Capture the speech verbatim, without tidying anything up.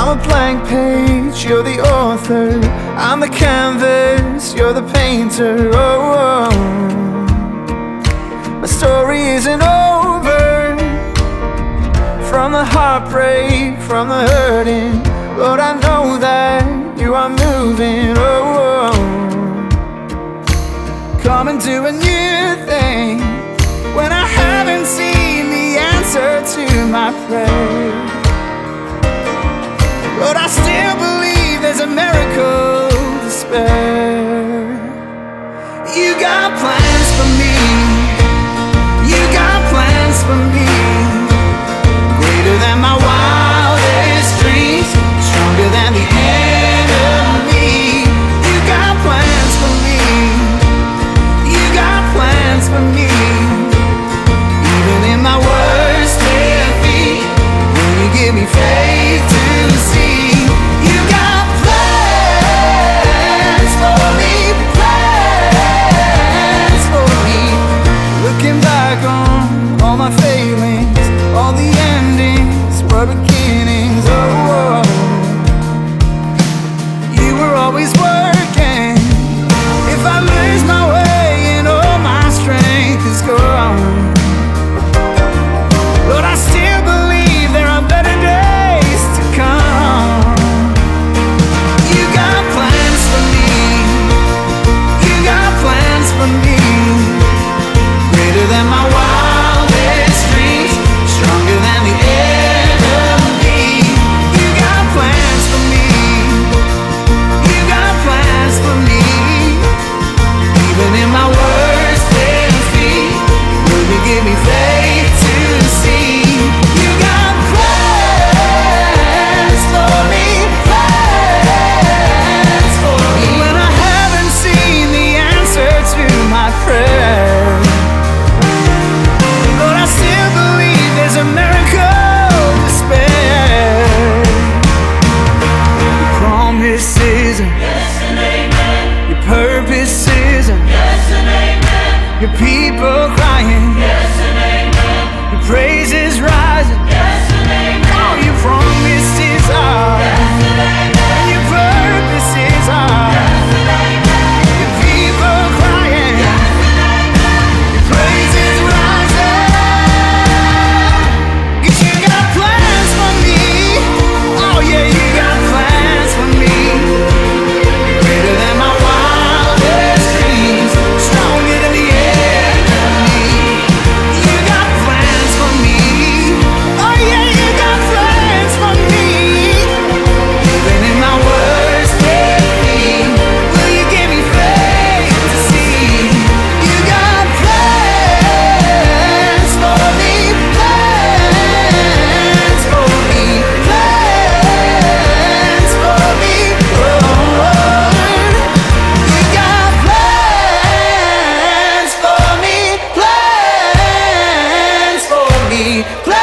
I'm a blank page, you're the author. I'm the canvas, you're the painter. Oh, oh. My story isn't over. From the heartbreak, from the hurting, Lord, I know that you are moving. Oh, oh. Come and do a new thing when I haven't seen the answer to my prayer. But I still believe there's a miracle to spare. You got plans for me. You got plans for me. Greater than my wildest dreams, stronger than the enemy. You got plans for me. You got plans for me. Even in my worst defeat, will you give me faith to see? You got plans for me, plans for me. Looking back on all my failings, all the endings were beginnings. Oh, oh. You were always working. If I lose my way and all my strength is gone, but I still believe there are better days to come. You got plans for me. You got plans for me. Greater than my wildest dreams, stronger than the enemy. You got plans for me. You got plans for me. Even in my worst defeat, will you give me faith to see? You got plans for me, plans for me. When I haven't seen the answer to my prayer, Lord, I still believe there's a miracle to spare. Your promise isn't, Yes and amen. your purpose isn't, Yes and amen. your people crying, Yes and amen. your praise is rising. Yes and amen. All your promises are, Yes and amen. and your purposes are. Yes and amen. Your people crying, Yes and amen. your praise is rising. 'Cause you got plans for me. Oh yeah, you got plans for me. Greater than my wildest dreams, stronger than the enemy. You got plans for me. Oh yeah, you got plans for me. Even in my worst defeat, will you give me faith to see? You got plans for me, plans for me, plans for me, Lord. You got plans for me, plans for me, plans.